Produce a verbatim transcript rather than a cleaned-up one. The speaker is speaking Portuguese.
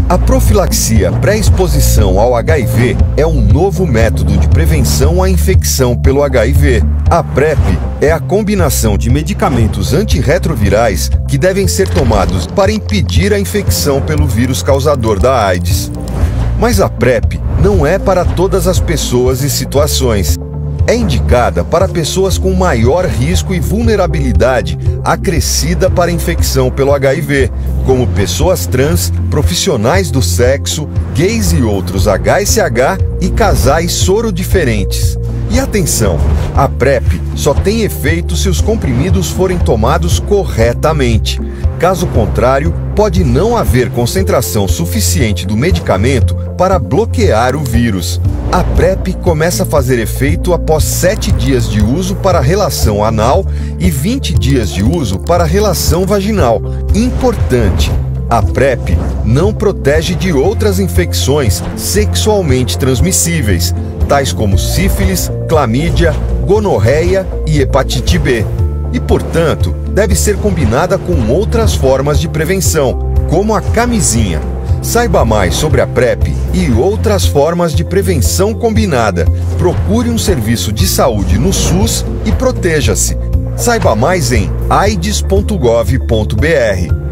A profilaxia pré-exposição ao H I V é um novo método de prevenção à infecção pelo H I V. A PrEP é a combinação de medicamentos antirretrovirais que devem ser tomados para impedir a infecção pelo vírus causador da AIDS. Mas a PrEP não é para todas as pessoas e situações. É indicada para pessoas com maior risco e vulnerabilidade acrescida para infecção pelo H I V, como pessoas trans, profissionais do sexo, gays e outros H S H e casais sorodiferentes. E atenção, a PrEP só tem efeito se os comprimidos forem tomados corretamente. Caso contrário, pode não haver concentração suficiente do medicamento para bloquear o vírus. A PrEP começa a fazer efeito após sete dias de uso para a relação anal e vinte dias de uso para a relação vaginal. Importante! A PrEP não protege de outras infecções sexualmente transmissíveis, tais como sífilis, clamídia, gonorreia e hepatite B. E, portanto, deve ser combinada com outras formas de prevenção, como a camisinha. Saiba mais sobre a PrEP e outras formas de prevenção combinada. Procure um serviço de saúde no SUS e proteja-se. Saiba mais em aides ponto gov ponto br.